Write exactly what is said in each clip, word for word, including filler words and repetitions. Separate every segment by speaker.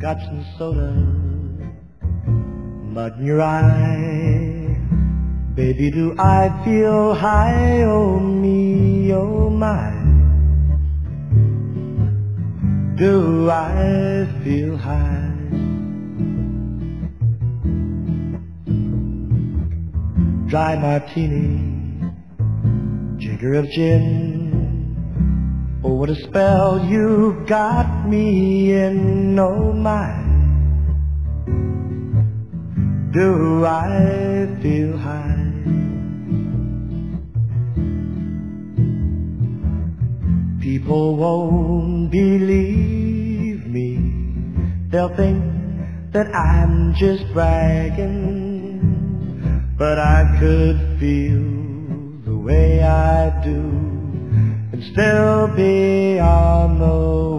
Speaker 1: got some soda, mud in your eye. Baby, do I feel high? Oh me, oh my. Do I feel high? Dry martini, jigger of gin. Oh, what a spell you've got me in, oh my. Do I feel high? People won't believe me. They'll think that I'm just bragging, but I could feel the way I do and still be on the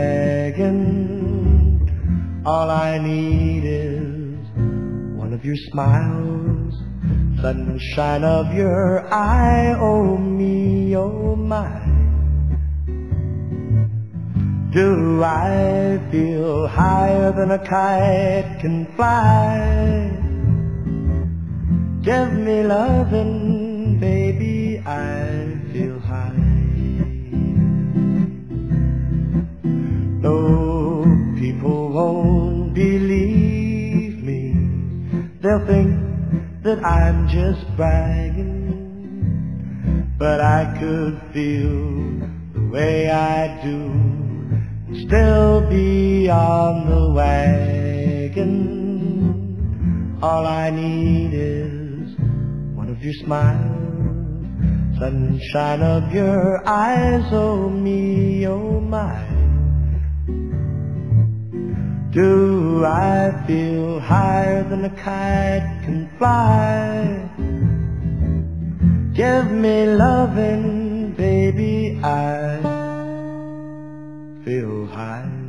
Speaker 1: wagon. All I need is one of your smiles, sunshine of your eye. Oh me, oh my. Do I feel higher than a kite can fly? Give me lovin', baby, I feel high. No, people won't believe me. They'll think that I'm just bragging, but I could feel the way I do, still be on the wagon. All I need is one of your smiles, sunshine of your eyes. Oh me, oh my. Do I feel higher than a kite can fly? Give me lovin', baby, I feel high.